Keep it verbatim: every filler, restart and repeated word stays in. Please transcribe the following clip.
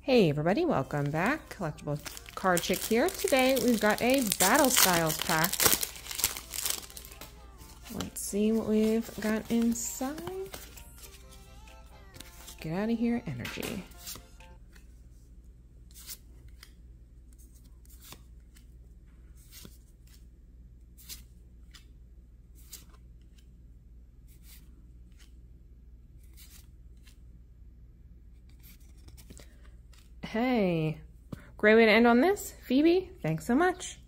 Hey everybody, welcome back. Collectible Card Chick here. Today we've got a Battle Styles pack. Let's see what we've got inside. Get out of here, energy. Hey, great way to end on this. Phoebe, thanks so much.